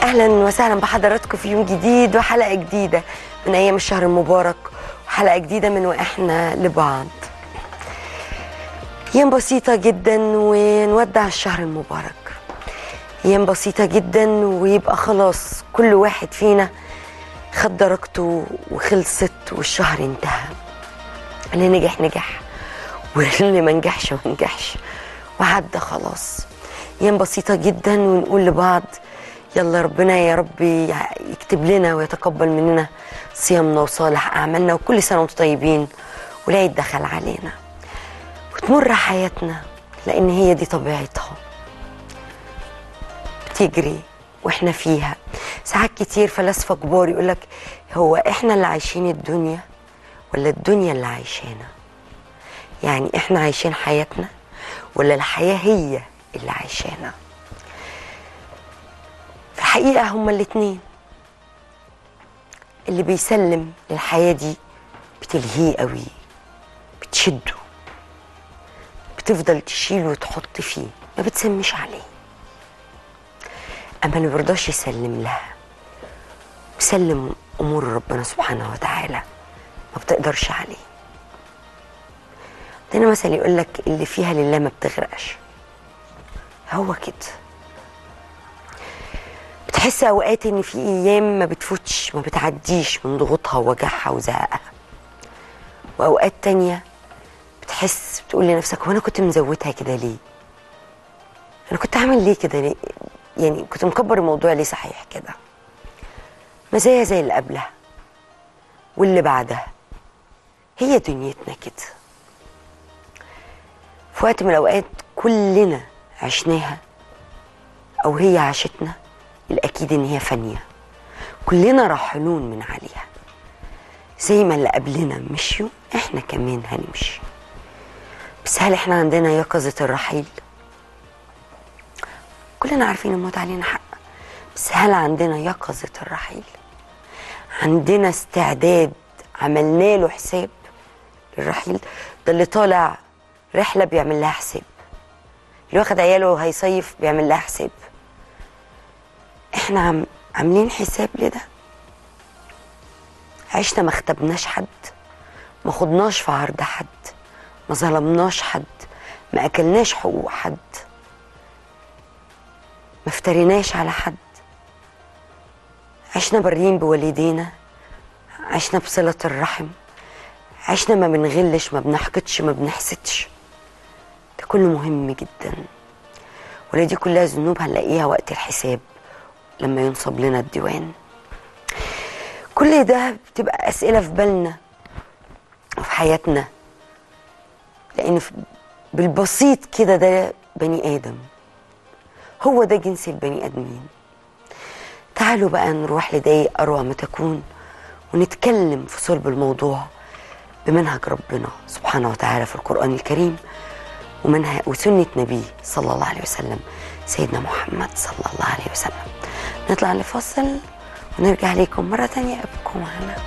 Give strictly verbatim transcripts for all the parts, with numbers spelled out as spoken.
أهلا وسهلا بحضراتكم في يوم جديد وحلقة جديدة من أيام الشهر المبارك، وحلقة جديدة من وإحنا لبعض. أيام بسيطة جدا ونودع الشهر المبارك، أيام بسيطة جدا ويبقى خلاص كل واحد فينا خد درجته وخلصت والشهر انتهى. اللي نجح نجح واللي ما نجحش ما نجحش وعدى خلاص. أيام بسيطة جدا ونقول لبعض يلا ربنا يا رب يكتب لنا ويتقبل مننا صيامنا وصالح أعمالنا، وكل سنة وانتم طيبين والعيد دخل علينا. وتمر حياتنا لأن هي دي طبيعتها، بتجري واحنا فيها. ساعات كتير فلاسفة كبار يقولك هو احنا اللي عايشين الدنيا ولا الدنيا اللي عايشانا؟ يعني احنا عايشين حياتنا ولا الحياة هي اللي عايشانا؟ في الحقيقة هما الاتنين. اللي بيسلم للحياة دي بتلهيه قوي، بتشده، بتفضل تشيله وتحط فيه، ما بتسميش عليه. أما اللي مرضاش يسلم لها ويسلم أمور ربنا سبحانه وتعالى ما بتقدرش عليه. عندنا مثل يقولك اللي فيها لله ما بتغرقش. هو كده. بتحس اوقات ان في ايام ما بتفوتش ما بتعديش من ضغوطها ووجعها وزهقها، واوقات تانية بتحس بتقول لنفسك هو انا كنت مزودها كده ليه؟ انا كنت عامل ليه كده ليه؟ يعني كنت مكبر الموضوع ليه صحيح كده؟ ما زيها زي اللي قبلها واللي بعدها. هي دنيتنا كده. في وقت من الاوقات كلنا عشناها او هي عاشتنا، الأكيد إن هي فانية، كلنا راحلون من عليها. زي ما اللي قبلنا مشيوا إحنا كمان هنمشي. بس هل إحنا عندنا يقظة الرحيل؟ كلنا عارفين الموت علينا حق، بس هل عندنا يقظة الرحيل؟ عندنا استعداد عملنا له حساب للرحيل؟ ده اللي طالع رحلة بيعمل لها حساب، اللي واخد عياله هيصيف بيعمل لها حساب. احنا عم عاملين حساب لده؟ عشنا ما اختبناش حد، ما خدناش في عرض حد، ما ظلمناش حد، ما اكلناش حقوق حد، ما افتريناش على حد. عشنا بريين بوالدينا، عشنا بصلة الرحم، عشنا ما بنغلش، ما بنحقدش، ما بنحسدش. ده كله مهم جدا، ولا دي كلها ذنوب هنلاقيها وقت الحساب لما ينصب لنا الديوان. كل ده بتبقى أسئلة في بالنا وفي حياتنا، لأن بالبسيط كده ده بني آدم، هو ده جنس البني آدمين. تعالوا بقى نروح لدقايق أروع ما تكون ونتكلم في صلب الموضوع بمنهج ربنا سبحانه وتعالى في القرآن الكريم ومنهج وسنة نبيه صلى الله عليه وسلم سيدنا محمد صلى الله عليه وسلم. نطلع لفاصل ونرجع لكم مرة تانية. ابقوا معنا.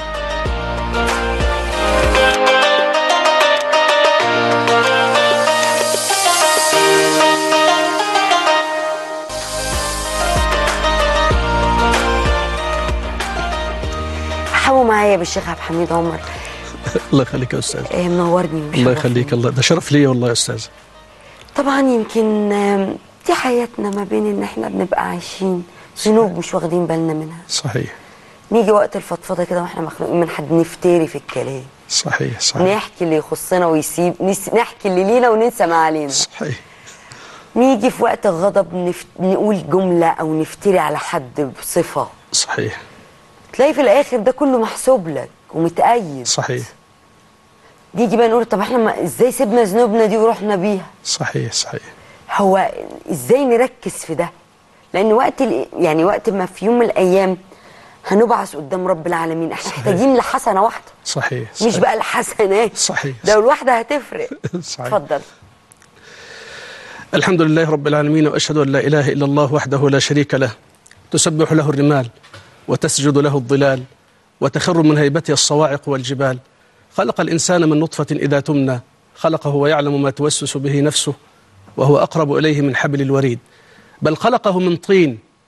حاولوا معايا بالشيخ عبد الحميد عمر. الله يخليك يا استاذ. آه منورني. الله يخليك. الله ده شرف لي والله يا استاذ. طبعا يمكن دي حياتنا ما بين ان احنا بنبقى عايشين ذنوب مش واخدين بالنا منها. صحيح. نيجي وقت الفضفضه كده واحنا مخنوقين من حد نفتري في الكلام. صحيح صحيح. نحكي اللي يخصنا ويسيب، نحكي اللي لينا وننسى ما علينا. صحيح. نيجي في وقت الغضب نفت... نقول جمله او نفتري على حد بصفه. صحيح. تلاقي في الاخر ده كله محسوب لك ومتأيد. صحيح. نيجي بقى نقول طب احنا ما ازاي سيبنا ذنوبنا دي ورحنا بيها؟ صحيح صحيح. هو ازاي نركز في ده؟ لان وقت ال... يعني وقت ما في يوم من الايام هنبعث قدام رب العالمين احنا محتاجين لحسنه واحده. صحيح, صحيح. مش بقى الحسنات. صحيح. لو الواحده هتفرق. صحيح. اتفضل. الحمد لله رب العالمين، واشهد ان لا اله الا الله وحده لا شريك له، تسبح له الرمال وتسجد له الظلال وتخر من هيبته الصواعق والجبال. خلق الإنسان من نطفة إذا تمنى، خلقه ويعلم ما توسوس به نفسه وهو أقرب إليه من حبل الوريد. بل خلقه من طين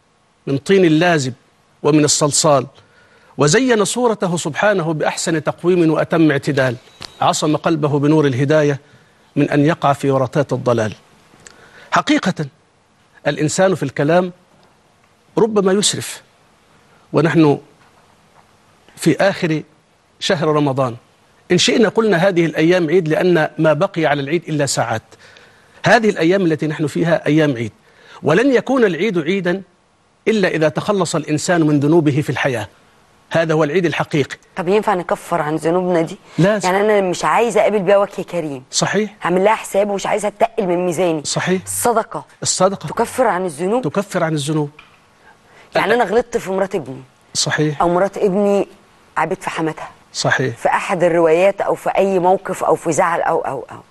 من طين لازب ومن الصلصال، وزين صورته سبحانه بأحسن تقويم وأتم اعتدال، عصم قلبه بنور الهداية من أن يقع في ورطات الضلال. حقيقة الإنسان في الكلام ربما يسرف، ونحن في آخر شهر رمضان. إن شئنا قلنا هذه الأيام عيد، لأن ما بقي على العيد إلا ساعات. هذه الأيام التي نحن فيها أيام عيد، ولن يكون العيد عيدا إلا إذا تخلص الإنسان من ذنوبه في الحياة. هذا هو العيد الحقيقي. طب ينفع نكفر عن ذنوبنا دي؟ لازم. يعني أنا مش عايزة أقابل بيها وجه كريم. صحيح. هعمل لها حساب ومش عايزة تقل من ميزاني. صحيح. الصدقة الصدقة تكفر عن الذنوب. تكفر عن الذنوب. يعني أنا غلطت في مرات ابني. صحيح. أو مرات ابني عبت في حماتها. صحيح. في أحد الروايات أو في أي موقف أو في زعل أو أو أو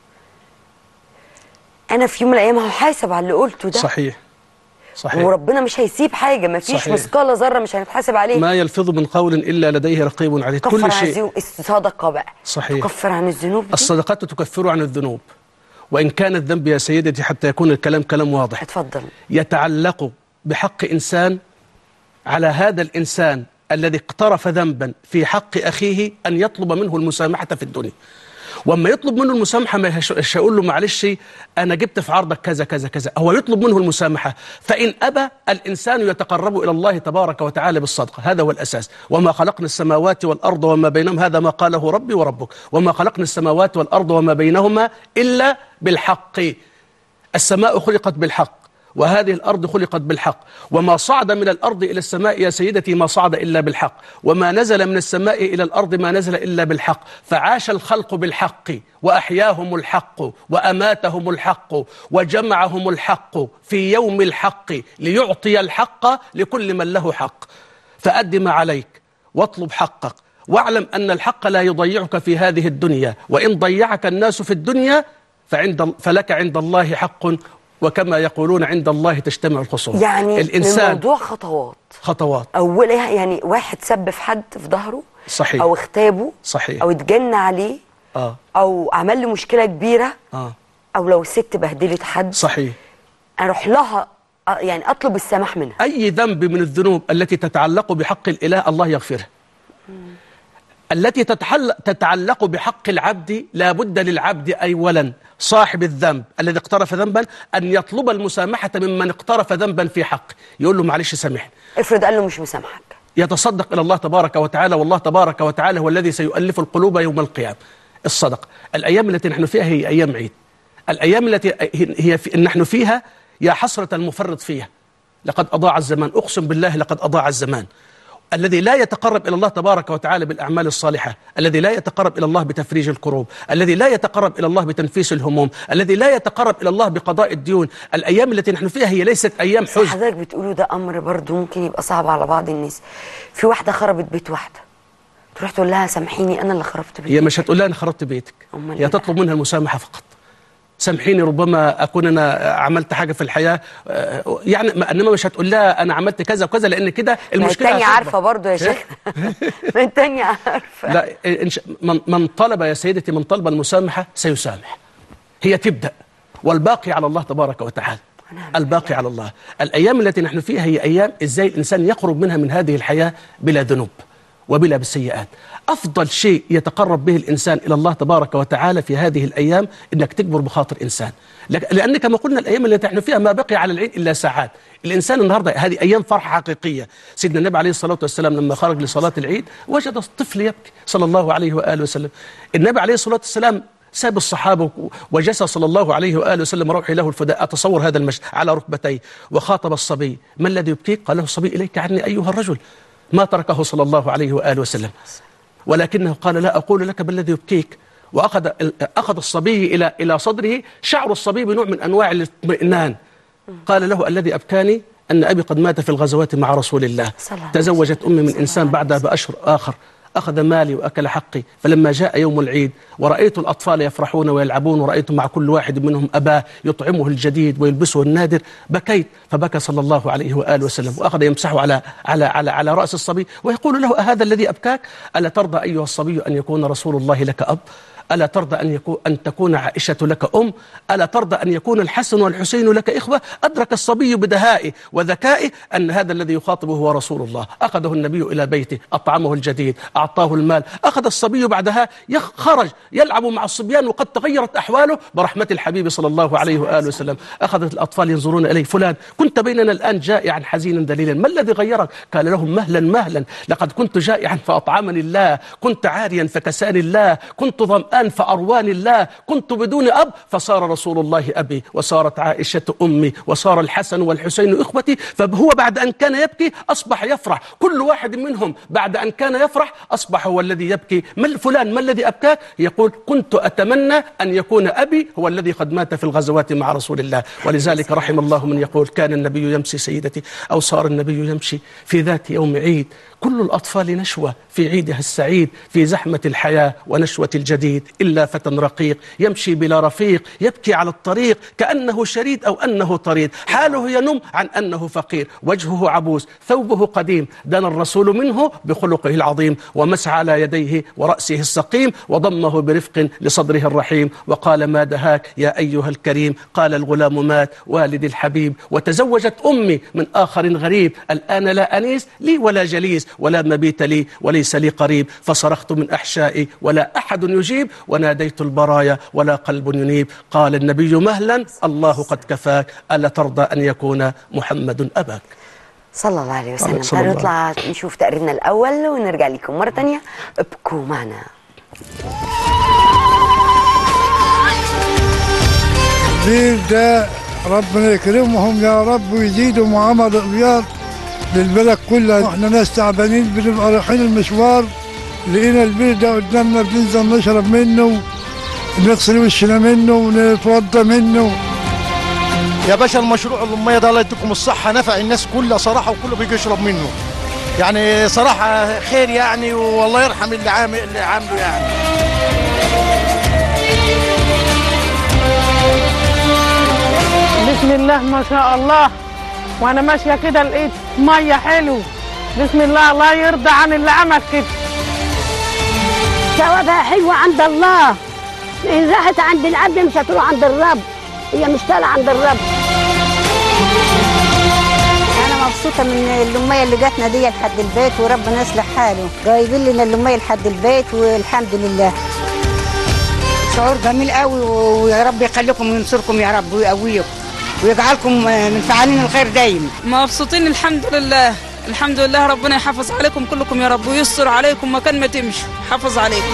أنا في يوم من الأيام هحاسب على اللي قلته ده. صحيح. صحيح. وربنا مش هيسيب حاجة، ما فيش صحيح. مثقال ذرة مش هنتحاسب عليه. ما يلفظ من قول إلا لديه رقيب عتيد. كل كل شيء. شيء. الصدقة بقى صحيح. تكفر عن الذنوب دي؟ الصدقات تكفر عن الذنوب، وإن كان الذنب يا سيدتي حتى يكون الكلام كلام واضح. اتفضل. يتعلق بحق إنسان على هذا الإنسان الذي اقترف ذنبا في حق أخيه أن يطلب منه المسامحة في الدنيا. وأما يطلب منه المسامحة ما مش هيقول له معلش أنا جبت في عرضك كذا كذا كذا، هو يطلب منه المسامحة. فإن أبى الإنسان يتقرب إلى الله تبارك وتعالى بالصدقة. هذا هو الأساس. وما خلقنا السماوات والأرض وما بينهم، هذا ما قاله ربي وربك، وما خلقنا السماوات والأرض وما بينهما إلا بالحق. السماء خلقت بالحق، وهذه الأرض خلقت بالحق، وما صعد من الأرض إلى السماء يا سيدتي ما صعد إلا بالحق، وما نزل من السماء إلى الأرض ما نزل إلا بالحق. فعاش الخلق بالحق، وأحياهم الحق، وأماتهم الحق، وجمعهم الحق في يوم الحق ليعطي الحق لكل من له حق. فأد ما عليك واطلب حقك، واعلم أن الحق لا يضيعك في هذه الدنيا، وإن ضيعك الناس في الدنيا فعند فلك عند الله حق، وكما يقولون عند الله تجتمع الخصوم. يعني الإنسان الموضوع خطوات خطوات أولها يعني واحد سب في حد في ظهره. صحيح. أو اغتابه. صحيح. أو اتجنى عليه. آه. أو عمل له مشكلة كبيرة. آه. أو لو الست بهدلت حد. صحيح. أروح لها يعني أطلب السماح منها. أي ذنب من الذنوب التي تتعلق بحق الإله الله يغفرها. التي تتعلق بحق العبد لا بد للعبد أولا صاحب الذنب الذي اقترف ذنبا أن يطلب المسامحة ممن اقترف ذنبا في حقه، يقول له معلش سامحني. افرض قال له مش مسامحك، يتصدق إلى الله تبارك وتعالى، والله تبارك وتعالى هو الذي سيؤلف القلوب يوم القيامة. الصدق. الأيام التي نحن فيها هي أيام عيد. الأيام التي هي في نحن فيها يا حسرة المفرط فيها. لقد أضاع الزمان، أقسم بالله لقد أضاع الزمان. الذي لا يتقرب إلى الله تبارك وتعالى بالأعمال الصالحة، الذي لا يتقرب إلى الله بتفريج الكروب، الذي لا يتقرب إلى الله بتنفيس الهموم، الذي لا يتقرب إلى الله بقضاء الديون. الأيام التي نحن فيها هي ليست أيام حزن. حضرتك بتقولوا ده أمر برضو ممكن يبقى صعب على بعض الناس. في واحدة خربت بيت واحدة، تروح تقول لها سامحيني أنا اللي خربت بيتك. هي مش هتقول لها أنا خربت بيتك، هي تطلب منها المسامحة فقط. سامحيني ربما أكون أنا عملت حاجة في الحياة، يعني إنما مش هتقول لها أنا عملت كذا وكذا، لأن كده المشكلة التانية عارفة برضو يا شيخ. ما التانية عارفة. لا، من طلب يا سيدتي من طلب المسامحة سيسامح. هي تبدأ، والباقي على الله تبارك وتعالى. الباقي على الله. الأيام التي نحن فيها هي أيام إزاي الإنسان يقرب منها من هذه الحياة بلا ذنوب وبلا بالسيئات. أفضل شيء يتقرب به الإنسان إلى الله تبارك وتعالى في هذه الأيام إنك تكبر بخاطر إنسان، لأن كما قلنا الأيام التي نحن فيها ما بقي على العيد إلا ساعات. الإنسان النهاردة هذه أيام فرحة حقيقية. سيدنا النبي عليه الصلاة والسلام لما خرج لصلاة العيد وجد الطفل يبكي صلى الله عليه وآله وسلم. النبي عليه الصلاة والسلام ساب الصحابة وجلس صلى الله عليه وآله وسلم روحي له الفداء، أتصور هذا المشهد، على ركبتيه وخاطب الصبي: ما الذي يبكيك؟ قال له الصبي: إليك عني أيها الرجل. ما تركه صلى الله عليه وآله وسلم، ولكنه قال: لا أقول لك بل الذي يبكيك. وأخذ أخذ الصبي إلى إلى صدره، شعر الصبي بنوع من أنواع الاطمئنان. قال له: الذي أبكاني أن أبي قد مات في الغزوات مع رسول الله، تزوجت أمي من إنسان بعدها بأشهر آخر، أخذ مالي وأكل حقي. فلما جاء يوم العيد ورأيت الأطفال يفرحون ويلعبون، ورأيت مع كل واحد منهم أباه يطعمه الجديد ويلبسه النادر، بكيت. فبكى صلى الله عليه وآله وسلم، وأخذ يمسحه على على على على رأس الصبي ويقول له: أهذا الذي أبكاك؟ ألا ترضى أيها الصبي أن يكون رسول الله لك أب؟ ألا ترضى أن, يكون أن تكون عائشة لك أم؟ ألا ترضى أن يكون الحسن والحسين لك إخوة؟ أدرك الصبي بدهائه وذكائه أن هذا الذي يخاطبه هو رسول الله. أخذه النبي إلى بيته، أطعمه الجديد، أعطاه المال. أخذ الصبي بعدها خرج يلعب مع الصبيان وقد تغيرت أحواله برحمة الحبيب صلى الله عليه وآله وسلم. أخذت الأطفال ينظرون إليه: فلان كنت بيننا الآن جائعا حزينا دليلا، ما الذي غيرك؟ قال لهم: مهلا مهلا، لقد كنت جائعا فأطعمني الله، كنت عاريا فكساني الله، كنت ظمآن فأرواني الله، كنت بدون أب فصار رسول الله أبي، وصارت عائشة أمي، وصار الحسن والحسين إخوتي. فهو بعد أن كان يبكي أصبح يفرح. كل واحد منهم بعد أن كان يفرح أصبح هو الذي يبكي. ما فلان ما الذي أبكاك؟ يقول: كنت أتمنى أن يكون أبي هو الذي قد مات في الغزوات مع رسول الله. ولذلك رحم الله من يقول: كان النبي يمشي سيدتي، أو صار النبي يمشي في ذات يوم عيد، كل الأطفال نشوة في عيدها السعيد، في زحمة الحياة ونشوة الجديد، إلا فتى رقيق يمشي بلا رفيق، يبكي على الطريق كأنه شريد أو أنه طريد، حاله ينم عن أنه فقير، وجهه عبوس، ثوبه قديم، دنا الرسول منه بخلقه العظيم، ومسح على يديه ورأسه السقيم، وضمه برفق لصدره الرحيم، وقال: ما دهاك يا أيها الكريم؟ قال: الغلام مات والدي الحبيب، وتزوجت أمي من آخر غريب، الآن لا أنيس لي ولا جليس، ولا مبيت لي وليس لي قريب، فصرخت من أحشائي ولا أحد يجيب، وناديت البرايا ولا قلب ينيب. قال النبي: مهلا، الله قد كفاك، ألا ترضى أن يكون محمد أباك؟ صلى الله عليه وسلم. تعالوا نطلع نشوف تقريرنا الأول ونرجع لكم مرة تانية. ابقوا معنا. ده ربنا يكرمهم يا رب ويزيدوا عمل الرياض للبلد كلها. احنا ناس تعبانين بنبقى رايحين المشوار، لقينا البير ده قدامنا بننزل نشرب منه، نغسل وشنا منه ونتوضى منه. يا باشا المشروع الميه ده الله يديكم الصحه، نفع الناس كلها صراحه، وكله بيجي يشرب منه يعني صراحه خير يعني، والله يرحم اللي عامل اللي عامله يعني. بسم الله ما شاء الله، وانا ماشيه كده لقيت ميه حلو، بسم الله، الله يرضى عن اللي عمل كده. ثوابها حلوه عند الله، ان راحت عند العبد مش هتروح عند الرب، هي مش طالعه عند الرب. انا مبسوطه من الاميه اللي جاتنا دي لحد البيت، وربنا يصلح حاله، جايبين لنا الاميه لحد البيت والحمد لله. شعور جميل قوي، ويا رب يخليكم وينصركم يا رب ويقويكم ويجعلكم من فعالين الخير دايما. مبسوطين الحمد لله، الحمد لله، ربنا يحافظ عليكم كلكم يا رب، ويستر عليكم مكان ما تمشوا، حافظ عليكم.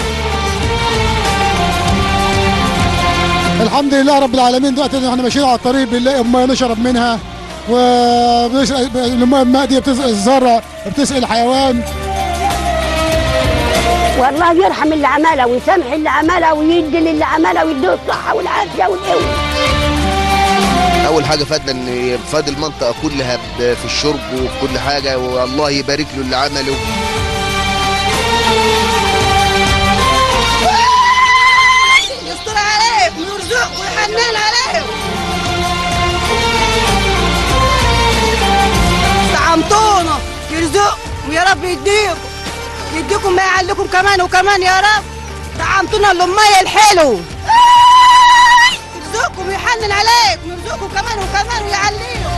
الحمد لله رب العالمين. دلوقتي احنا ماشيين على الطريق بنلاقي ميه نشرب منها، والماء دي بتسقي الزرع، بتسقي الحيوان. والله يرحم اللي عملها ويسامح اللي عملها ويدي للي عملها ويديه الصحه والعافيه والقوه. اول حاجه فادنا ان فاد المنطقه كلها في الشرب وفي كل حاجه، والله يبارك له اللي عمله. يستر عليكم ويرزقكم ويحنن عليكم. طعمتونا يرزقكم ويا رب يديكم يديكم ما يعلكم كمان وكمان يا رب. طعمتونا الأمية الحلو، يرزقكم ويحنن عليكم ويرزقكم كمان وكمان ويعليكم.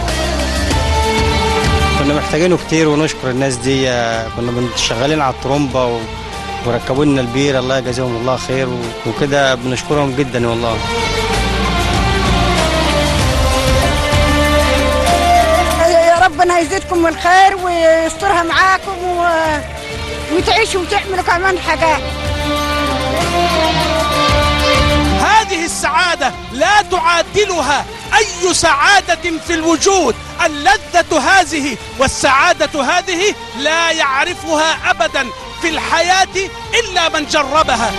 كنا محتاجينه كتير ونشكر الناس دي، كنا شغالين على الطرمبة وركبوا لنا البير، الله يجازيهم الله خير، وكده بنشكرهم جدا والله. يا ربنا يزيدكم من الخير ويسترها معاكم و... وتعيشوا وتعملوا كمان حاجات. هذه السعادة لا تعادلها أي سعادة في الوجود. اللذة هذه والسعادة هذه لا يعرفها أبدا في الحياة إلا من جربها.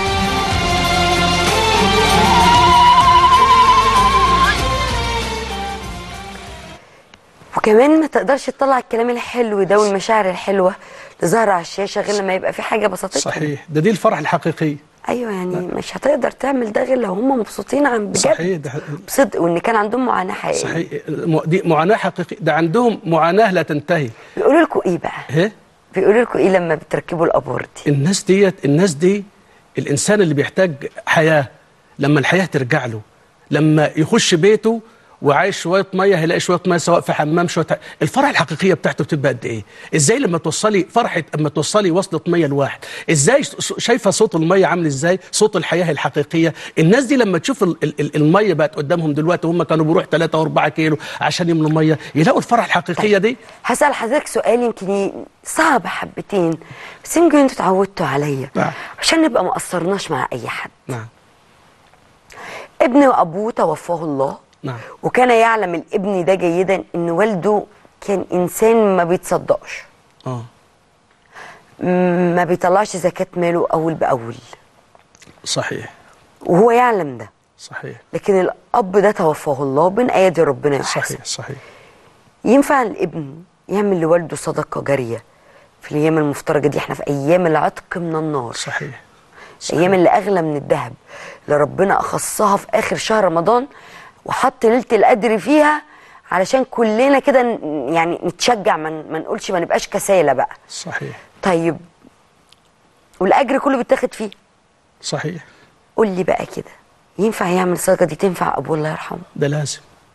وكمان ما تقدرش تطلع الكلام الحلو ده والمشاعر الحلوة اللي ظاهرة على الشاشة غير لما يبقى في حاجة بسيطة. صحيح، ده دي الفرح الحقيقي. ايوه يعني لا. مش هتقدر تعمل ده غير لو هم مبسوطين عن بجد. صحيح، ده بصدق، وان كان عندهم معاناه حقيقيه. صحيح، دي معاناه حقيقيه، ده عندهم معاناه لا تنتهي. بيقولوا لكم ايه بقى؟ ايه؟ بيقولوا لكم ايه لما بتركبوا الابور دي؟ الناس ديت الناس دي الإنسان اللي بيحتاج حياة لما الحياة ترجع له، لما يخش بيته وعايش شويه ميه هيلاقي شويه ميه سواء في حمام شويه، الفرحه الحقيقيه بتاعته بتبقى قد ايه؟ ازاي لما توصلي فرحه اما توصلي وصله ميه لواحد، ازاي شايفه صوت الميه عامل ازاي؟ صوت الحياه الحقيقيه. الناس دي لما تشوف ال ال الميه بقت قدامهم دلوقتي، هم كانوا بيروحوا ثلاثة وأربعة كيلو عشان يملوا ميه، يلاقوا الفرحه الحقيقيه دي. هسأل حضرتك سؤال يمكن صعب حبتين بس يمكن انتوا اتعودتوا عليا. نعم. عشان نبقى ما قصرناش مع اي حد. نعم. ابن وابوه توفاه الله. نعم. وكان يعلم الابن ده جيدا ان والده كان انسان ما بيتصدقش. اه ما بيطلعش زكاة ماله اول باول. صحيح. وهو يعلم ده. صحيح. لكن الاب ده توفاه الله بين ايادي ربنا يحسن. صحيح صحيح. ينفع الابن يعمل لوالده صدقة جارية في الايام المفترجة دي؟ احنا في ايام العتق من النار. صحيح. الايام اللي اغلى من الذهب، اللي ربنا اخصها في اخر شهر رمضان وحط ليله القدر فيها علشان كلنا كده يعني نتشجع، ما نقولش ما نبقاش كسالى بقى. صحيح. طيب والاجر كله بيتاخد فيه. صحيح. قول لي بقى كده، ينفع يعمل الصدقه دي؟ تنفع ابوه الله يرحمه؟ ده لازم.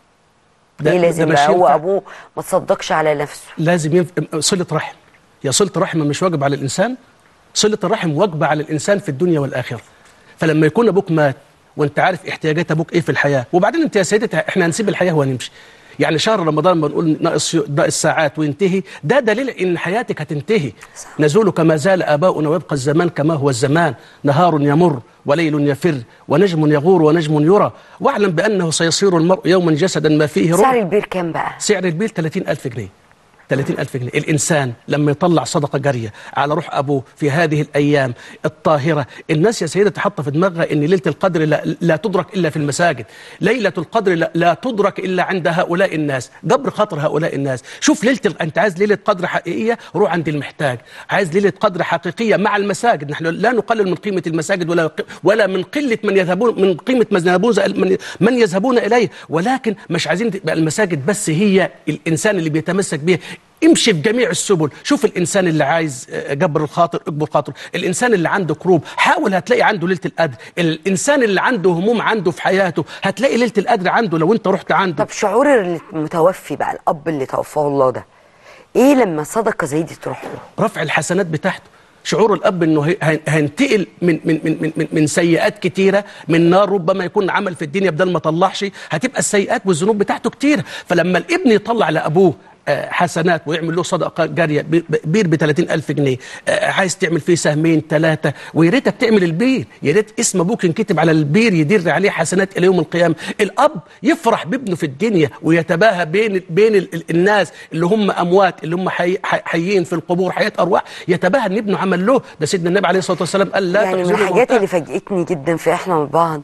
ده ليه لازم بقى؟ هو ابوه ما تصدقش على نفسه. لازم ينف... صله رحم. يا صله رحم مش واجب على الانسان؟ صله الرحم واجبه على الانسان في الدنيا والاخره. فلما يكون ابوك مات وانت عارف احتياجات ابوك ايه في الحياه، وبعدين انت يا سيدتي احنا هنسيب الحياه وهنمشي. يعني شهر رمضان بنقول ناقص ناقص ساعات وينتهي، ده دليل ان حياتك هتنتهي. نزول كما زال اباؤنا ويبقى الزمان كما هو الزمان، نهار يمر وليل يفر ونجم يغور ونجم يرى، واعلم بانه سيصير المرء يوما جسدا ما فيه روح. سعر البير كام بقى؟ سعر البير ثلاثين ألف جنيه. ثلاثين ألف جنيه. الإنسان لما يطلع صدقة جارية على روح أبوه في هذه الأيام الطاهرة، الناس يا سيدة تحط في دماغها إن ليلة القدر لا, لا تدرك إلا في المساجد، ليلة القدر لا, لا تدرك إلا عند هؤلاء الناس، جبر خاطر هؤلاء الناس. شوف ليلة ال... أنت عايز ليلة قدر حقيقية، روح عند المحتاج. عايز ليلة قدر حقيقية مع المساجد، نحن لا نقلل من قيمة المساجد ولا ولا من قلة من يذهبون من قيمة من من يذهبون إليه، ولكن مش عايزين تبقى المساجد بس هي الإنسان اللي بيتمسك بها. امشي في جميع السبل، شوف الانسان اللي عايز جبر الخاطر اجبر خاطره، الانسان اللي عنده كروب حاول هتلاقي عنده ليله القدر، الانسان اللي عنده هموم عنده في حياته هتلاقي ليله القدر عنده لو انت رحت عنده. طب شعور المتوفي بقى، الاب اللي توفاه الله ده، ايه لما صدقه زي دي تروح له؟ رفع الحسنات بتاعته. شعور الاب انه هينتقل من من من من من سيئات كتيره، من نار ربما يكون عمل في الدنيا بدل ما طلعش، هتبقى السيئات والذنوب بتاعته كتيره. فلما الابن يطلع لابوه حسنات ويعمل له صدقه جاريه، بير ب ثلاثين ألف جنيه، عايز تعمل فيه سهمين ثلاثه، ويا ريتك تعمل البير، يا ريت اسم ابوك ينكتب على البير يدير عليه حسنات الى يوم القيامه. الاب يفرح بابنه في الدنيا ويتباهى بين بين ال الناس اللي هم اموات، اللي هم حي حيين في القبور حياه ارواح، يتباهى ان ابنه عمل له. ده سيدنا النبي عليه الصلاه والسلام قال لا يعني من الحاجات اللي فاجئتني جدا في احنا وبعض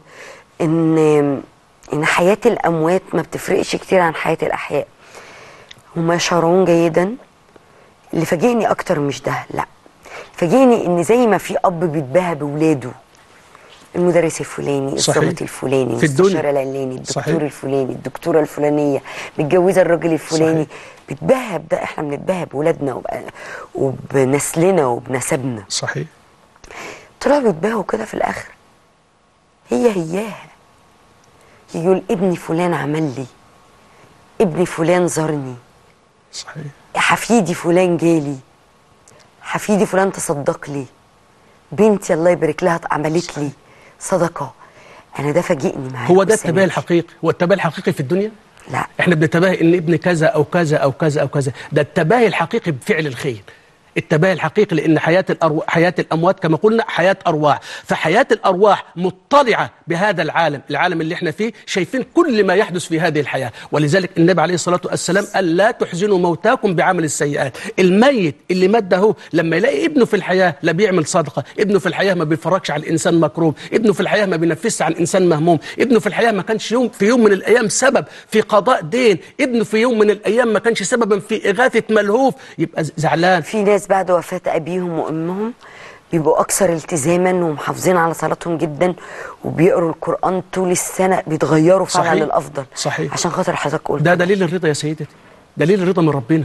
ان ان حياه الاموات ما بتفرقش كتير عن حياه الاحياء. هم يشعرون جيدا. اللي فاجئني اكتر مش ده، لا، فاجئني ان زي ما في اب بيتباهى باولاده، المدرس الفلاني، الضابط الفلاني، المستشار العلاني، الدكتور صحيح. الفلاني، الدكتوره الفلانيه، متجوزه الراجل الفلاني، بيتباهى بده. احنا بنتباهى باولادنا وب... وبنسلنا وبنسبنا. صحيح. طلعوا بيتباهوا كده في الاخر. هي هياها يقول ابني فلان عمل لي، ابني فلان زارني، صحيح، حفيدي فلان جالي، حفيدي فلان تصدق لي، بنتي الله يبارك لها عملت لي صدقه. انا ده فاجئني معاك. هو ده التباهي الحقيقي. هو التباهي الحقيقي في الدنيا؟ لا، احنا بنتباهى ان ابن كذا او كذا او كذا او كذا. ده التباهي الحقيقي بفعل الخير. التباهي الحقيقي، لان حياه الأرواح، حياه الاموات كما قلنا حياه ارواح، فحياه الارواح مطلعه بهذا العالم، العالم اللي احنا فيه، شايفين كل ما يحدث في هذه الحياه. ولذلك النبي عليه الصلاه والسلام قال لا تحزنوا موتاكم بعمل السيئات. الميت اللي مات ده لما يلاقي ابنه في الحياه لا بيعمل صدقه، ابنه في الحياه ما بيفرجش على الانسان مكروب، ابنه في الحياه ما بينفسش عن انسان مهموم، ابنه في الحياه ما كانش يوم في يوم من الايام سبب في قضاء دين، ابنه في يوم من الايام ما كانش سببا في اغاثه ملهوف، يبقى زعلان. في ناس بعد وفاه ابيهم وامهم بيبقوا اكثر التزاما ومحافظين على صلاتهم جدا وبيقروا القران طول السنه، بيتغيروا فعلا للافضل. صحيح. عشان خاطر حضرتك قلت ده دليل الرضا يا سيدتي، دليل الرضا من ربنا.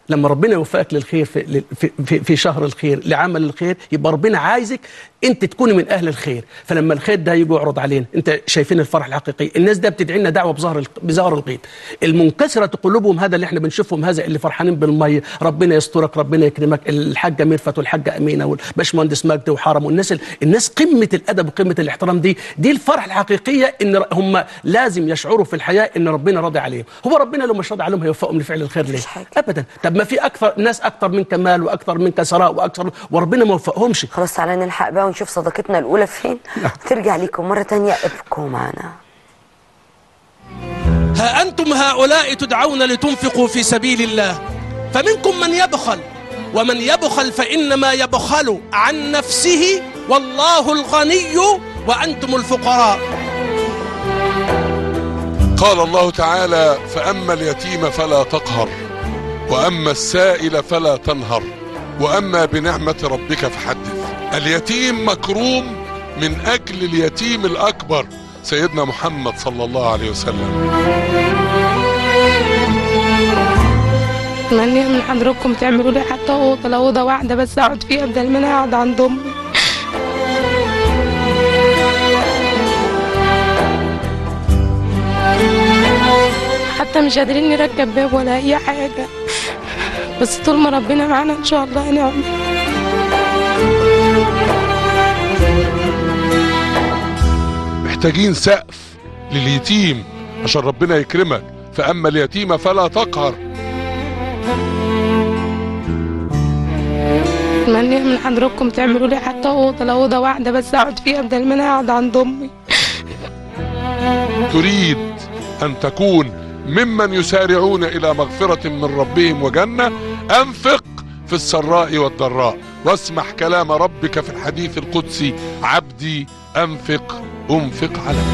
لما ربنا يوفقك للخير في, في, في, في شهر الخير لعمل الخير، يبقى ربنا عايزك انت تكوني من اهل الخير. فلما الخير ده يجي يعرض علينا، انت شايفين الفرح الحقيقي. الناس ده بتدعي لنا دعوه بظهر بظهر الغيب. المنكسره قلوبهم هذا اللي احنا بنشوفهم، هذا اللي فرحانين بالميه، ربنا يسترك، ربنا يكرمك. الحاجه ميرفت والحاجه امينه والباشمهندس مجدي وحرم والناس الناس قمه الادب وقمه الاحترام، دي دي الفرح الحقيقيه، ان هم لازم يشعروا في الحياه ان ربنا راضي عليهم. هو ربنا لو مش راضي عليهم هيوفقهم لفعل الخير ليه؟ ابدا. طب ما في اكثر ناس اكثر من كمال واكثر من كثراء واكثر، وربنا ما وفقهمش. خلاص تعالى نلحق بقى ونشوف صداقتنا الاولى فين. ترجع ليكم مره ثانيه، ابقوا معنا. ها أنتم هؤلاء تدعون لتنفقوا في سبيل الله، فمنكم من يبخل، ومن يبخل فإنما يبخل عن نفسه، والله الغني وأنتم الفقراء. قال الله تعالى: فأما اليتيم فلا تقهر، وأما السائل فلا تنهر، وأما بنعمة ربك فحدث. اليتيم مكروم من أجل اليتيم الأكبر سيدنا محمد صلى الله عليه وسلم. أتمنى من حضراتكم تعملوا لي حتى أوضة، لو أوضة واحدة بس أقعد فيها بدل ما أنا أقعد عند أمي. حتى مش قادرين نركب باب ولا أي حاجة، بس طول ما ربنا معانا إن شاء الله هنعمل. محتاجين سقف لليتيم عشان ربنا يكرمك. فأما اليتيم فلا تقهر. أتمنى من حضراتكم تعملوا لي حتى أوضة، لو أوضة واحدة بس أقعد فيها بدل ما أنا أقعد عند أمي. تريد أن تكون ممن يسارعون إلى مغفرة من ربهم وجنة؟ أنفق في السراء والضراء، واسمح كلام ربك في الحديث القدسي: عبدي أنفق أنفق عليك.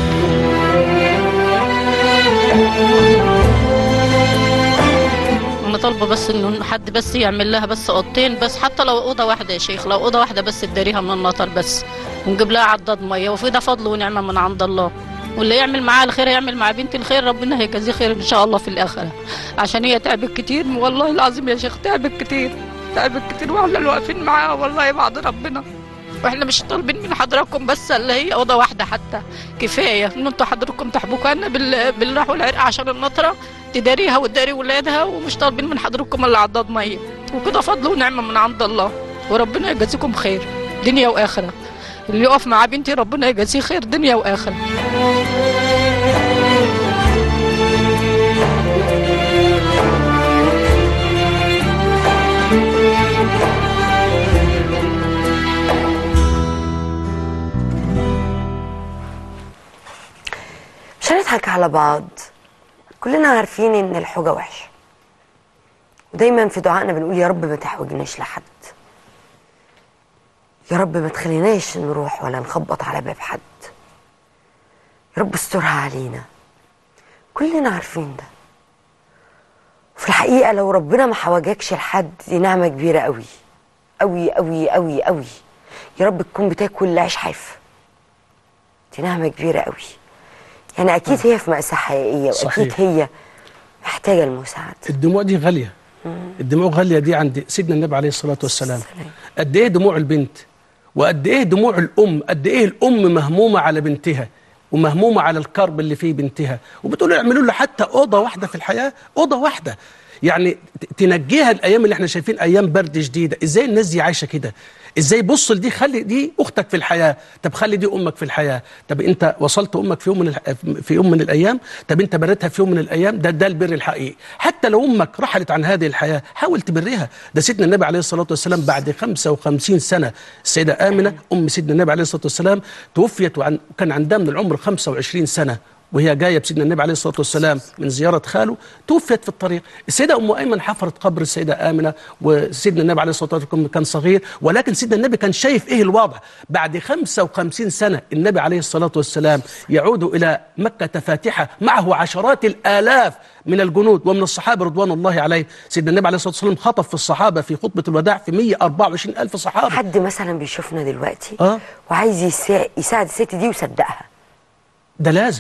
أنا طالبة بس إنه حد بس يعمل لها بس أوضتين بس، حتى لو أوضة واحدة يا شيخ، لو أوضة واحدة بس تداريها من المطر بس، ونجيب لها عداد مية، وفي ده فضل ونعمة من عند الله. واللي يعمل معاه الخير يعمل مع بنت الخير، ربنا هيجازيه خير إن شاء الله في الآخرة، عشان هي تعبت كتير والله العظيم يا شيخ، تعبت كتير تعبت كتير، واحنا اللي واقفين معاها والله بعد ربنا. واحنا مش طالبين من حضراتكم بس اللي هي اوضه واحده، حتى كفايه ان انتوا حضراتكم تحبوكوا لنا بالراح والعرق عشان النطره تداريها وتداري ولادها، ومش طالبين من حضراتكم الا عداد ميه، وكده فضل ونعمه من عند الله، وربنا يجازيكم خير دنيا واخره. اللي يقف مع بنتي ربنا يجازيه خير دنيا واخره. مش هنضحك على بعض، كلنا عارفين ان الحوجة وحشة، ودايما في دعائنا بنقول يا رب ما تحوجناش لحد، يا رب ما تخليناش نروح ولا نخبط على باب حد، يا رب استرها علينا. كلنا عارفين ده، وفي الحقيقة لو ربنا ما حوجكش لحد دي نعمة كبيرة قوي قوي قوي قوي قوي. يا رب تكون بتاكل عيش حاف، دي نعمة كبيرة قوي. يعني أكيد هي في مأساة حقيقية، وأكيد صحيح. هي محتاجة المساعدة. الدموع دي غالية، الدموع غالية دي عند سيدنا النبي عليه الصلاة والسلام. قد إيه دموع البنت، وقد إيه دموع الأم، قد إيه الأم مهمومة على بنتها ومهمومة على الكرب اللي فيه بنتها، وبتقول اعملوا له حتى أوضة واحدة في الحياة، أوضة واحدة يعني تنجيها. الأيام اللي احنا شايفين أيام برد شديدة، إزاي الناس دي عايشة كده؟ ازاي بص لدي، خلي دي اختك في الحياه، طب خلي دي امك في الحياه، طب انت وصلت امك في يوم من الح... في يوم من الايام، طب انت بريتها في يوم من الايام، ده ده البر الحقيقي. حتى لو امك رحلت عن هذه الحياه حاول تبرها. ده سيدنا النبي عليه الصلاه والسلام بعد خمسة وخمسين سنه السيده امنه ام سيدنا النبي عليه الصلاه والسلام توفيت، وعن كان عندها من العمر خمسة وعشرين سنه، وهي جايه بسيدنا النبي عليه الصلاه والسلام من زياره خاله، توفيت في الطريق. السيده ام ايمن حفرت قبر السيده امنه، وسيدنا النبي عليه الصلاه والسلام كان صغير، ولكن سيدنا النبي كان شايف ايه الوضع. بعد خمسة وخمسين سنه النبي عليه الصلاه والسلام يعود الى مكه فاتحه، معه عشرات الالاف من الجنود ومن الصحابه رضوان الله عليهم. سيدنا النبي عليه الصلاه والسلام خطب في الصحابه في خطبه الوداع في مئة وأربعة وعشرين ألف صحابه. حد مثلا بيشوفنا دلوقتي أه؟ وعايز يساعد الست دي ويصدقها، ده لازم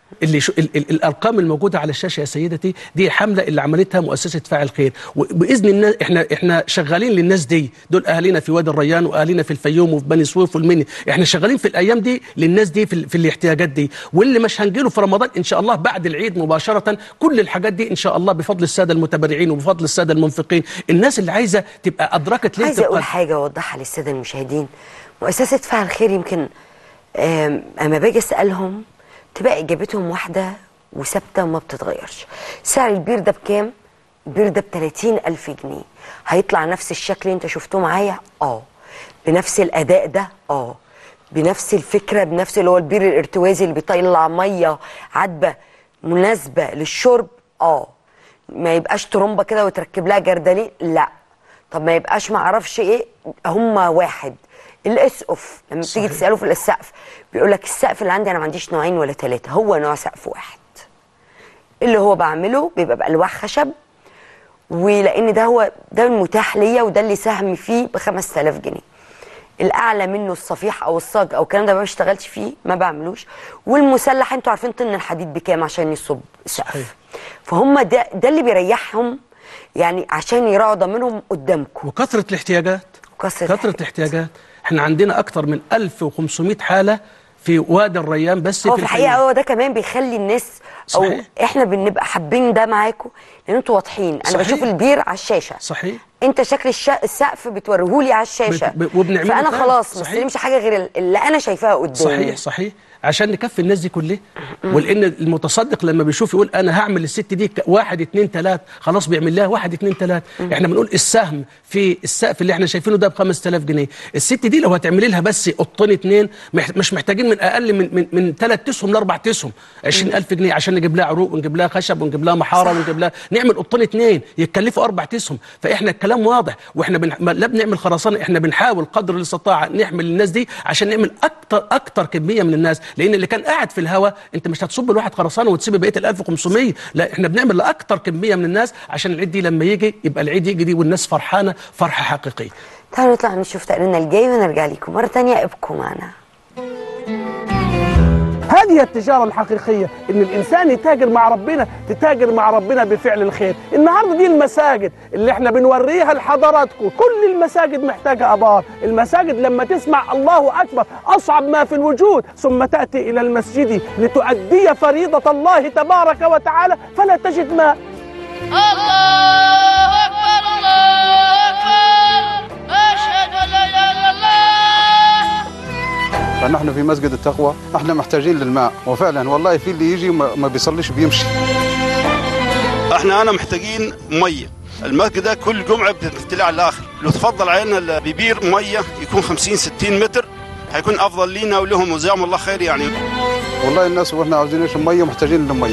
اللي شو ال ال الارقام الموجوده على الشاشه يا سيدتي دي حمله اللي عملتها مؤسسه فاعل خير، وباذن الله احنا احنا شغالين للناس دي، دول اهالينا في وادي الريان واهالينا في الفيوم وفي بني سويف والمني، احنا شغالين في الايام دي للناس دي في, في الاحتياجات دي، واللي مش هنجيله في رمضان ان شاء الله بعد العيد مباشره كل الحاجات دي ان شاء الله بفضل الساده المتبرعين وبفضل الساده المنفقين، الناس اللي عايزه تبقى ادركت ليه. عايزه اقول حاجه اوضحها للساده المشاهدين، مؤسسه فاعل خير يمكن اما باجي اسالهم تبقى اجابتهم واحده وثابته وما بتتغيرش. سعر البير ده بكام؟ البير ده ب ثلاثين ألف جنيه. هيطلع نفس الشكل اللي انت شفتوه معايا؟ اه. بنفس الاداء ده؟ اه. بنفس الفكره، بنفس اللي هو البير الارتوازي اللي بيطلع ميه عذبه مناسبه للشرب؟ اه. ما يبقاش ترمبه كده وتركب لها جردلين؟ لا. طب ما يبقاش ما اعرفش ايه؟ هما واحد. الاسقف لما بتيجي تساله في السقف بيقول لك السقف اللي عندي انا ما عنديش نوعين ولا ثلاثه، هو نوع سقف واحد. اللي هو بعمله بيبقى بالواح خشب، ولان ده هو ده المتاح ليا وده اللي سهم فيه ب خمسة آلاف جنيه. الاعلى منه الصفيح او الصاج او الكلام ده ما بشتغلش فيه، ما بعملوش. والمسلح انتوا عارفين طن الحديد بكام عشان يصب سقف. فهم ده ده اللي بيريحهم يعني عشان يراعوا ضميرهم قدامكم. وكثره الاحتياجات وكثره كثره الاحتياجات، احنا عندنا اكثر من ألف وخمسمائة حاله في وادي الريان بس. هو في الحقيقه هو ده كمان بيخلي الناس او صحيح. احنا بنبقى حابين ده معاكم لان انتوا واضحين. انا صحيح. بشوف البير على الشاشه، صحيح، انت شكل الش... السقف بتوريهولي على الشاشه بت... وبنعمله فانا تاني. خلاص ما استلمش حاجه غير اللي انا شايفاها قدامي. صحيح صحيح عشان نكفي الناس دي كلها. ولان المتصدق لما بيشوف يقول انا هعمل الست دي واحد اتنين تلات، خلاص بيعمل لها واحد اتنين تلات. احنا بنقول السهم في السقف اللي احنا شايفينه ده ب خمسة آلاف جنيه، الست دي لو هتعملي لها بس قطين اتنين مش محتاجين من اقل من من من ثلاث اسهم لاربع اسهم عشرين ألف جنيه عشان نجيب لها عروق ونجيب لها خشب ونجيب لها محاره ونجيب لها نعمل قطين اتنين يتكلفوا اربع اسهم. فاحنا الكلام واضح، واحنا بن... لا بنعمل خرسانه، احنا بنحاول قدر الاستطاعه نحمل الناس دي عشان نعمل اكتر اكتر كميه من الناس، لان اللي كان قاعد في الهواء انت مش هتصب الواحد خرسانه وتسيب بقيه ال ألف وخمسمائة، لا احنا بنعمل لاكتر كميه من الناس عشان العيد دي لما يجي يبقى العيد يجي دي والناس فرحانه فرحه حقيقيه. تعالوا نطلع نشوف تقريرنا الجاي ونرجع لكم مره ثانيه، ابقوا معنا. هذه التجارة الحقيقية، إن الإنسان يتاجر مع ربنا، تتاجر مع ربنا بفعل الخير. النهاردة دي المساجد اللي احنا بنوريها لحضراتكم، كل المساجد محتاجة أبار. المساجد لما تسمع الله أكبر أصعب ما في الوجود ثم تأتي إلى المسجد لتؤدي فريضة الله تبارك وتعالى فلا تجد ماء. الله أكبر الله أكبر أشهد أن لا إله إلا الله. فنحن في مسجد التقوى احنا محتاجين للماء، وفعلا والله في اللي يجي ما بيصليش بيمشي. احنا انا محتاجين ميه، المسجد ده كل جمعه بتطلع على الاخر، لو تفضل علينا ببير ميه يكون خمسين ستين متر هيكون افضل لينا ولهم وجزاهم الله خير يعني. والله الناس واحنا عاوزين نشرب ميه ومحتاجين للميه.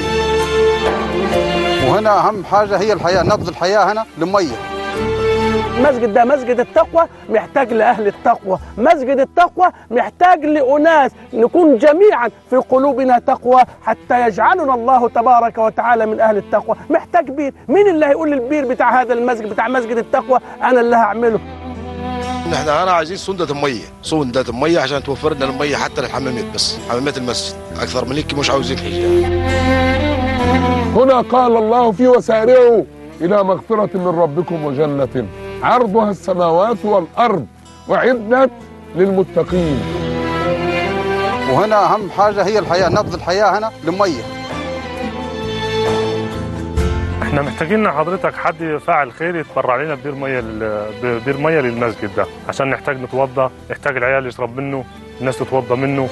وهنا اهم حاجه هي الحياه، نبض الحياه هنا للميه. المسجد ده مسجد التقوى محتاج لأهل التقوى، مسجد التقوى محتاج لأناس نكون جميعا في قلوبنا تقوى حتى يجعلنا الله تبارك وتعالى من أهل التقوى. محتاج بير، مين اللي هيقول البير بتاع هذا المسجد بتاع مسجد التقوى أنا اللي هعمله؟ احنا انا عايزين سندة المية، سندة المية عشان توفر لنا المية حتى للحمامات، بس حمامات المسجد أكثر من هيك مش عاوزين حاجة. هنا قال الله فيه وسارعوا إلى مغفرة من ربكم وجنة عرضها السماوات والأرض وعدت للمتقين. وهنا أهم حاجة هي الحياة، نبض الحياة هنا للمية. احنا محتاجين حضرتك حد فاعل خير يتبرع لنا ببير ميه ببير ميه للمسجد ده عشان نحتاج نتوضى، نحتاج العيال يشرب منه، الناس تتوضى منه.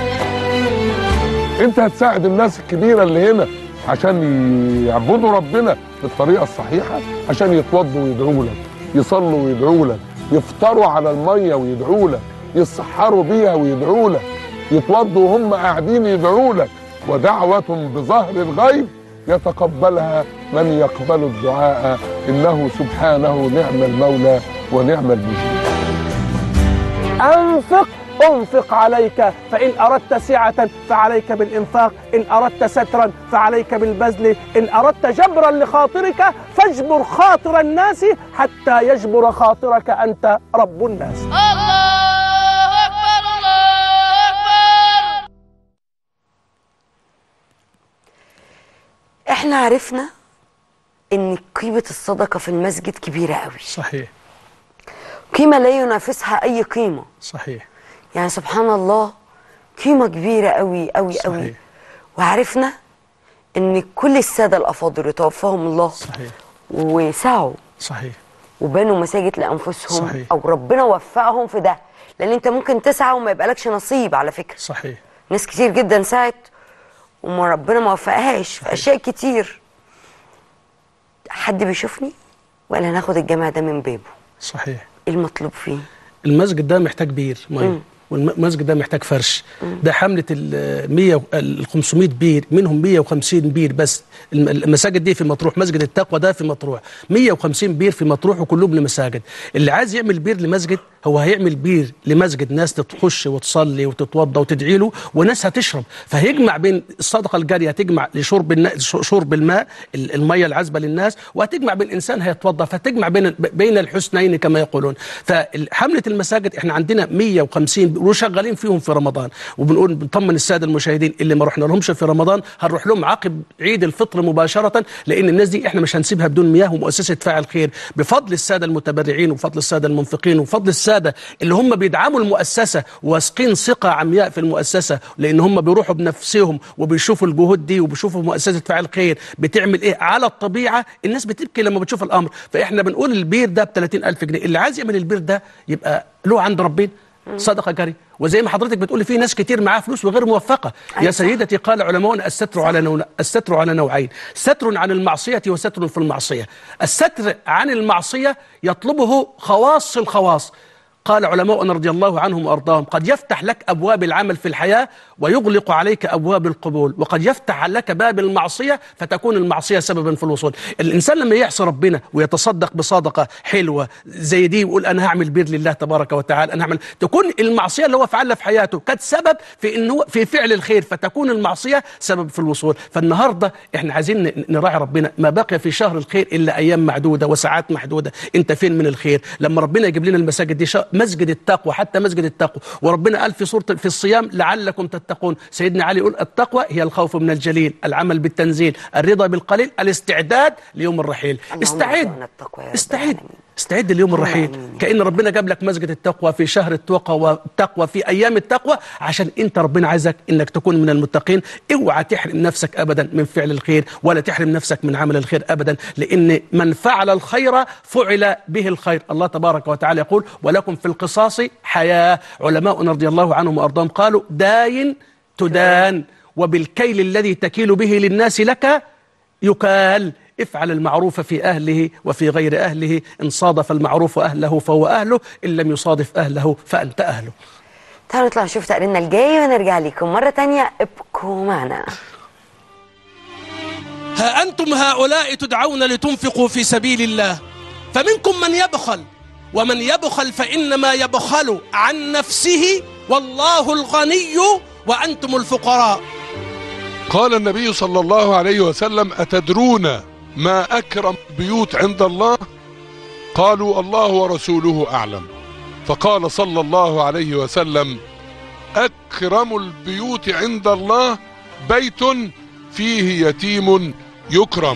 انت هتساعد الناس الكبيرة اللي هنا عشان يعبدوا ربنا بالطريقة الصحيحة، عشان يتوضوا ويدعوا لك، يصلوا ويدعوا لك، يفطروا على المية ويدعوا لك، يسحروا بيها ويدعوا لك، يتوضوا وهم قاعدين يدعوا لك. ودعوة بظهر الغيب يتقبلها من يقبل الدعاء، إنه سبحانه نعم المولى ونعم المجيب. أنفق أنفق عليك، فإن أردت سعة فعليك بالإنفاق، إن أردت سترا فعليك بالبذل، إن أردت جبرا لخاطرك فاجبر خاطر الناس حتى يجبر خاطرك أنت رب الناس. الله أكبر الله أكبر. احنا عرفنا ان قيمة الصدقة في المسجد كبيرة قوي. صحيح. قيمة لا ينافسها اي قيمة. صحيح. يعني سبحان الله قيمة كبيرة قوي قوي صحيح. قوي. وعرفنا ان كل السادة الافاضل يتوفاهم الله صحيح وسعوا صحيح وبنوا مساجد لانفسهم صحيح. او ربنا وفقهم في ده، لان انت ممكن تسعى وما يبقالكش نصيب على فكرة. صحيح. ناس كتير جدا سعت وما ربنا ما وفقهاش في اشياء كتير. حد بيشوفني ولا ناخد الجامع ده من بابه؟ صحيح. ايه المطلوب فيه؟ المسجد ده محتاج بير ميه، والمسجد ده محتاج فرش. ده حمله ال مية ال خمسمية بير، منهم مية وخمسين بير بس. المساجد دي في مطروح، مسجد التقوى ده في مطروح، مية وخمسين بير في مطروح وكلهم لمساجد. اللي عايز يعمل بير لمسجد هو هيعمل بير لمسجد، ناس تخش وتصلي وتتوضى وتدعي له وناس هتشرب، فهيجمع بين الصدقه الجاريه، هتجمع لشرب النا... شرب الماء، الميه العذبه للناس، وهتجمع بين انسان هيتوضى، فتجمع بين بين الحسنين كما يقولون. فحمله المساجد احنا عندنا مية وخمسين وشغالين فيهم في رمضان، وبنقول بنطمن الساده المشاهدين اللي ما رحنا لهمش في رمضان هنروح لهم عقب عيد الفطر مباشره، لان الناس دي احنا مش هنسيبها بدون مياه. ومؤسسه فاعل خير بفضل الساده المتبرعين وفضل الساده المنفقين وفضل الساده اللي هم بيدعموا المؤسسه واثقين ثقه عمياء في المؤسسه، لان هم بيروحوا بنفسهم وبيشوفوا الجهود دي وبيشوفوا مؤسسه فاعل خير بتعمل ايه على الطبيعه. الناس بتبكي لما بتشوف الامر. فاحنا بنقول البير ده ب ثلاثين ألف جنيه، اللي عايز يعمل البير ده يبقى له عند ربنا صدقه جاريه. وزي ما حضرتك بتقولي في ناس كتير معاها فلوس وغير موفقه. يا سيدتي قال علماؤنا الستر على نوع الستر على نوعين، ستر عن المعصيه وستر في المعصيه. الستر عن المعصيه يطلبه خواص الخواص. قال علماؤنا رضي الله عنهم وارضاهم: قد يفتح لك ابواب العمل في الحياه ويغلق عليك ابواب القبول، وقد يفتح لك باب المعصيه فتكون المعصيه سببا في الوصول. الانسان لما يعصي ربنا ويتصدق بصدقه حلوه زي دي ويقول انا هعمل بير لله تبارك وتعالى، انا هعمل، تكون المعصيه اللي هو فعلها في حياته كانت سبب في انه في فعل الخير، فتكون المعصيه سبب في الوصول. فالنهارده احنا عايزين نراعي ربنا. ما بقي في شهر الخير الا ايام معدوده وساعات محدوده. انت فين من الخير؟ لما ربنا يجيب لنا المساجد دي، مسجد التقوى، حتى مسجد التقوى، وربنا قال في سوره في الصيام لعلكم تتقون. سيدنا علي يقول التقوى هي الخوف من الجليل، العمل بالتنزيل، الرضا بالقليل، الاستعداد ليوم الرحيل. استعد استعد استعد ليوم الرحيل. كأن ربنا جاب لك مسجد التقوى في شهر التقوى والتقوى في ايام التقوى، عشان انت ربنا عايزك انك تكون من المتقين. اوعى تحرم نفسك ابدا من فعل الخير، ولا تحرم نفسك من عمل الخير ابدا، لان من فعل الخير فعل به الخير. الله تبارك وتعالى يقول: ولكم في القصاص حياة. علماؤنا رضي الله عنهم وارضاهم قالوا: داين تدان، وبالكيل الذي تكيل به للناس لك يكال. افعل المعروف في أهله وفي غير أهله، إن صادف المعروف أهله فهو أهله، إن لم يصادف أهله فأنت أهله. تعالوا نطلع نشوف تقريرنا الجاي ونرجع لكم مرة تانية، ابقوا معنا. ها أنتم هؤلاء تدعون لتنفقوا في سبيل الله، فمنكم من يبخل، ومن يبخل فإنما يبخل عن نفسه، والله الغني وأنتم الفقراء. قال النبي صلى الله عليه وسلم: أتدرون ما أكرم بيوت عند الله؟ قالوا: الله ورسوله أعلم. فقال صلى الله عليه وسلم: أكرم البيوت عند الله بيت فيه يتيم يكرم.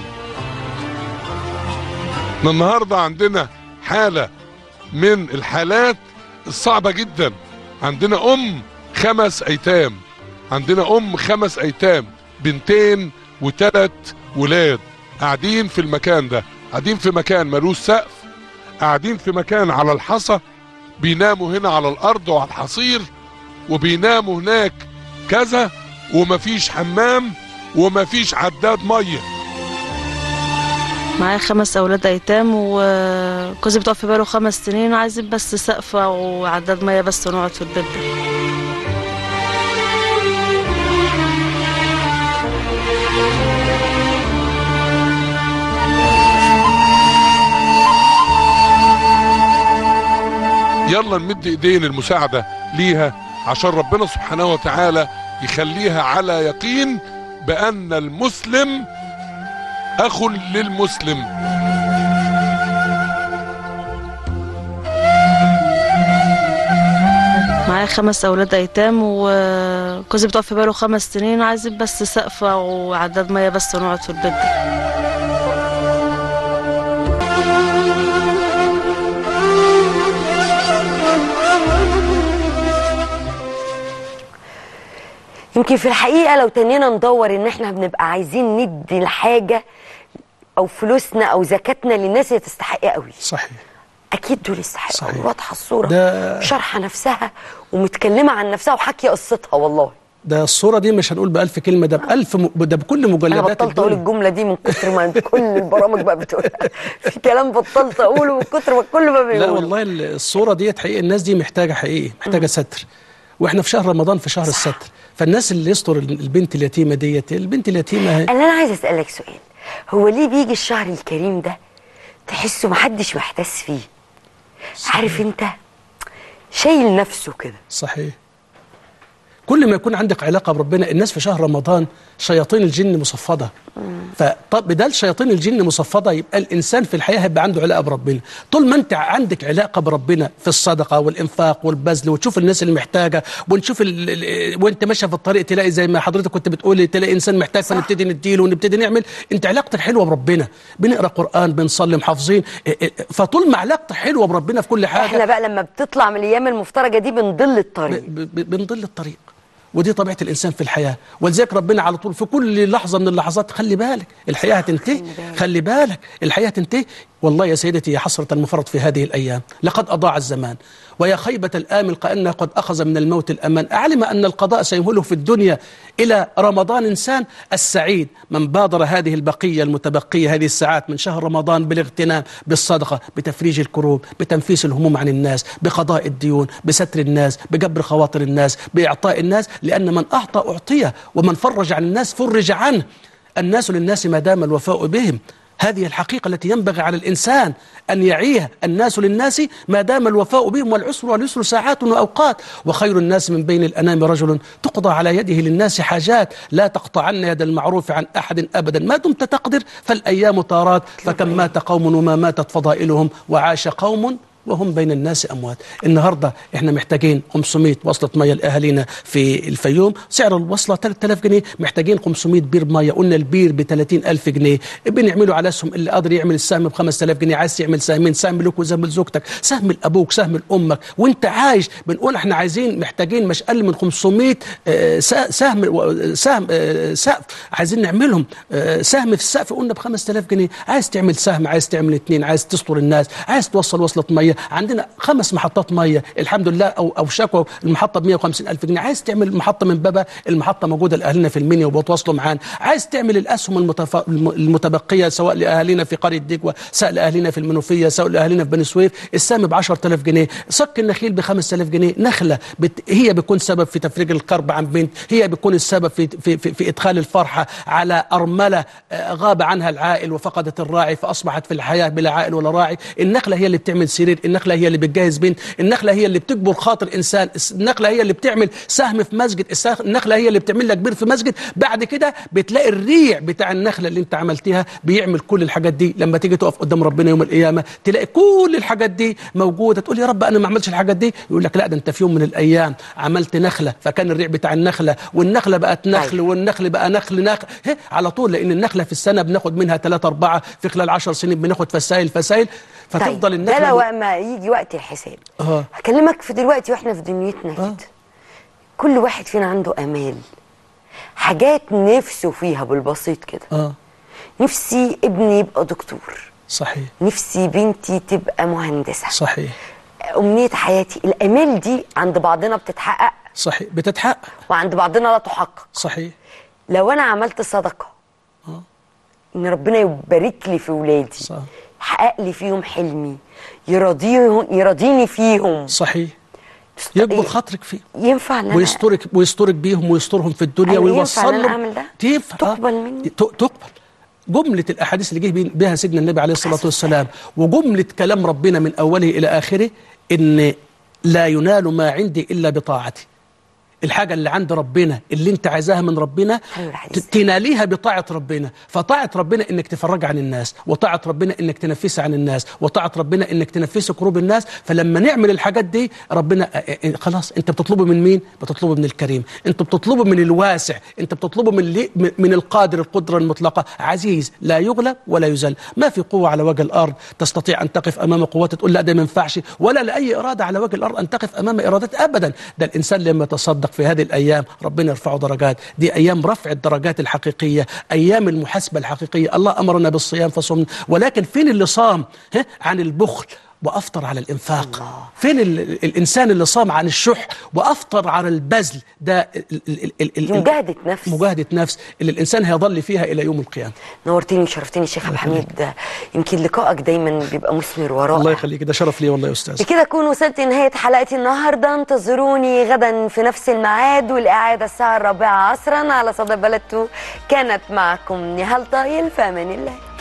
النهاردة عندنا حالة من الحالات الصعبة جدا. عندنا أم خمس أيتام، عندنا أم خمس أيتام، بنتين وثلاث ولاد، قاعدين في المكان ده، قاعدين في مكان ملوش سقف، قاعدين في مكان على الحصى، بيناموا هنا على الأرض وعلى الحصير، وبيناموا هناك كذا، ومفيش حمام ومفيش عداد مية. معايا خمس أولاد أيتام، وجوزي بتوفي باله خمس سنين، وعايزين بس سقف وعداد مية بس ونقعد في البيت ده. يلا نمد ايدين المساعدة ليها عشان ربنا سبحانه وتعالى يخليها على يقين بأن المسلم أخ للمسلم. معايا خمس اولاد ايتام وجوزي بتوفي بقاله خمس سنين وعايزين بس سقفه وعداد ميه بس ونقعد في البيت ده. يمكن في الحقيقة لو تنينا ندور ان احنا بنبقى عايزين ندي الحاجة او فلوسنا او زكاتنا للناس اللي تستحق قوي. صحيح. اكيد دول يستحقوا. واضحة الصورة ده شرحة نفسها ومتكلمة عن نفسها وحكي قصتها. والله ده الصورة دي مش هنقول بألف كلمة، ده بألف م... ده بكل مجلدات الدنيا. أنا بطلت أقول الجملة دي من كتر ما كل البرامج بقى بتقولها. في كلام بطلت أقوله من كتر ما كل ما بيقوله. لا والله الصورة دي حقيقي الناس دي محتاجة حقيقي محتاجة ستر، واحنا في شهر رمضان في شهر صح. الستر، فالناس اللي يستر البنت اليتيمة ديت البنت اليتيمة. أنا أنا عايز أسألك سؤال، هو ليه بيجي الشهر الكريم ده تحسه محدش محتاس فيه؟ صحيح. عارف أنت شايل نفسه كده. صحيح. كل ما يكون عندك علاقة بربنا، الناس في شهر رمضان شياطين الجن مصفدة، فطب بدل شياطين الجن مصفدة يبقى الإنسان في الحياة هيبقى عنده علاقة بربنا. طول ما أنت عندك علاقة بربنا في الصدقة والإنفاق والبذل وتشوف الناس اللي محتاجة ونشوف وأنت ماشية في الطريق تلاقي زي ما حضرتك كنت بتقولي تلاقي إنسان محتاج فنبتدي نديله ونبتدي نعمل. أنت علاقتك حلوة بربنا، بنقرأ قرآن بنصلي محافظين، فطول ما علاقتك حلوة بربنا في كل حاجة. إحنا بقى لما بتطلع من الأيام المفترجة دي بنضل الطريق بنضل الطريق ودي طبيعة الإنسان في الحياة. ولذلك ربنا على طول في كل لحظة من اللحظات خلي بالك الحياة هتنتهي، خلي بالك الحياة هتنتهي. والله يا سيدتي يا حسرة المفرط في هذه الأيام، لقد أضاع الزمان ويا خيبة الآمل كأنه قد أخذ من الموت الأمان. أعلم أن القضاء سيمهله في الدنيا إلى رمضان إنسان السعيد من بادر هذه البقية المتبقية هذه الساعات من شهر رمضان بالاغتنام بالصدقة، بتفريج الكروب، بتنفيس الهموم عن الناس، بقضاء الديون، بستر الناس، بجبر خواطر الناس، بإعطاء الناس، لأن من أعطى أعطيه ومن فرج عن الناس فرج عنه. الناس للناس ما دام الوفاء بهم. هذه الحقيقة التي ينبغي على الإنسان أن يعيها. الناس للناس ما دام الوفاء بهم، والعسر واليسر ساعات وأوقات، وخير الناس من بين الأنام رجل تقضى على يده للناس حاجات، لا تقطعن يد المعروف عن أحد أبدا ما دمت تقدر، فالأيام طارات فكم مات قوم وما ماتت فضائلهم وعاش قوم وهم بين الناس أموات. النهاردة إحنا محتاجين خمسمائة وصلة مية لأهالينا في الفيوم، سعر الوصلة ثلاثة آلاف جنيه، محتاجين خمسمائة بير مية. قلنا البير ب ثلاثين ألف جنيه، بنعمله على اسهم، اللي قادر يعمل السهم ب خمسة آلاف جنيه، عايز يعمل سهمين، سهم لك وسهم لزوجتك، سهم لأبوك، سهم لأمك وأنت عايش. بنقول إحنا عايزين محتاجين مش أقل من خمسمائة سهم سهم سقف عايزين نعملهم، سهم في السقف قلنا ب خمسة آلاف جنيه. عايز تعمل سهم، عايز تعمل اثنين، عايز تستر الناس، عايز توصل وصلة مية. عندنا خمس محطات ميه الحمد لله، او او شكوى المحطه ب مائة وخمسين ألف جنيه. عايز تعمل محطه من بابا، المحطه موجوده لاهلنا في المنيا وبتواصلوا معانا. عايز تعمل الاسهم المتف... المتبقيه سواء لاهالينا في قريه دجوه، سواء لاهالينا في المنوفيه، سواء لاهالينا في بني سويف، السهم ب عشرة آلاف جنيه، صك النخيل ب خمسة آلاف جنيه. نخله بت... هي بتكون سبب في تفريج الكرب عن بنت، هي بتكون السبب في في في, في ادخال الفرحه على ارمله غاب عنها العائل وفقدت الراعي فاصبحت في الحياه بلا عائل ولا راعي. النخله هي اللي بتعمل سرير، النخله هي اللي بتجهز بنت، النخله هي اللي بتجبر خاطر انسان، النخله هي اللي بتعمل سهم في مسجد، النخله هي اللي بتعمل لك بير في مسجد. بعد كده بتلاقي الريع بتاع النخله اللي انت عملتها بيعمل كل الحاجات دي. لما تيجي تقف قدام ربنا يوم القيامه تلاقي كل الحاجات دي موجوده، تقول يا رب انا ما عملتش الحاجات دي، يقول لك لا ده انت في يوم من الايام عملت نخله فكان الريع بتاع النخله، والنخله بقت نخل، والنخل بقى نخل نخل على طول، لان النخله في السنه بناخد منها ثلاثة أربعة، في خلال عشر سنين بناخد فسائل فسائل، فتفضل طيب النخله. ده لو ما يجي وقت الحساب. اه هكلمك في دلوقتي واحنا في دنيتنا كده. آه. كل واحد فينا عنده امال، حاجات نفسه فيها بالبسيط كده. اه نفسي ابني يبقى دكتور، صحيح، نفسي بنتي تبقى مهندسه، صحيح، امنيه حياتي. الامال دي عند بعضنا بتتحقق، صحيح، بتتحقق، وعند بعضنا لا تحقق، صحيح. لو انا عملت صدقه اه ان ربنا يبارك لي في ولادي، صح، يحقق لي فيهم حلمي، يرضيهم يرضيني فيهم، صحيح، يكبر خاطرك فيه، ينفع ان ويسترك ويسترك بيهم ويسترهم في الدنيا ويوصل لهم. ينفع تقبل مني؟ تقبل. جملة الأحاديث اللي جه بها سيدنا النبي عليه الصلاة والسلام وجملة كلام ربنا من أوله إلى آخره إن لا ينال ما عندي إلا بطاعتي. الحاجة اللي عند ربنا اللي انت عايزاها من ربنا تناليها بطاعة ربنا. فطاعة ربنا انك تفرج عن الناس، وطاعة ربنا انك تنفسي عن الناس، وطاعة ربنا انك تنفسي كروب الناس. فلما نعمل الحاجات دي ربنا خلاص انت بتطلبه من مين؟ بتطلبه من الكريم، انت بتطلبه من الواسع، انت بتطلبه من من القادر القدرة المطلقة، عزيز لا يغلب ولا يذل. ما في قوة على وجه الارض تستطيع ان تقف امام قوته تقول لا ده ما ينفعش، ولا لاي إرادة على وجه الارض ان تقف امام إرادات ابدا. ده الانسان لما يتصدق في هذه الأيام ربنا يرفعه درجات. دي أيام رفع الدرجات الحقيقية، أيام المحاسبة الحقيقية. الله أمرنا بالصيام فصمنا، ولكن فين اللي صام عن البخل وأفطر على الإنفاق؟ الله. فين ال الإنسان اللي صام عن الشح وأفطر على البذل؟ ده مجاهدة نفس، مجاهدة نفس اللي الإنسان هيظل فيها إلى يوم القيامة. نورتني وشرفتني شيخ عبد الحميد، يمكن لقائك دايما بيبقى مثمر ورائع. الله يخليك، ده شرف لي والله يا أستاذ. بكده أكون وصلت لنهاية حلقتي النهاردة. انتظروني غدا في نفس الميعاد والإعادة الساعة الرابعة عصرا على صدى بلد. كانت معكم نهال طايل، في أمان الله.